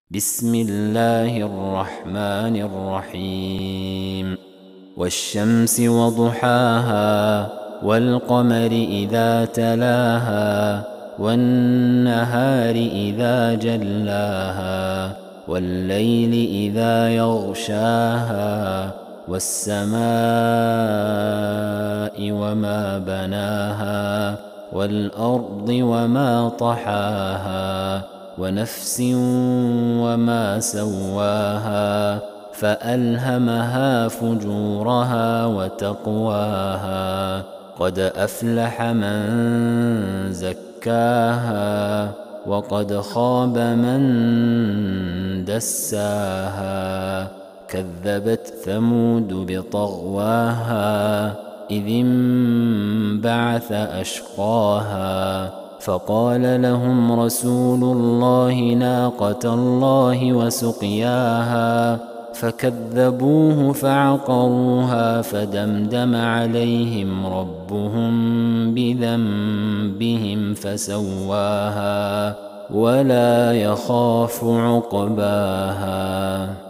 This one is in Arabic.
بسم الله الرحمن الرحيم والشمس وضحاها والقمر إذا تلاها والنهار إذا جلاها والليل إذا يغشاها والسماء وما بناها والأرض وما طحاها ونفس وما سواها فألهمها فجورها وتقواها قد أفلح من زكاها وقد خاب من دساها كذبت ثمود بطغواها إذ انبعث أشقاها فقال لهم رسول الله ناقة الله وسقياها فكذبوه فعقروها فدمدم عليهم ربهم بذنبهم فسواها ولا يخاف عقباها.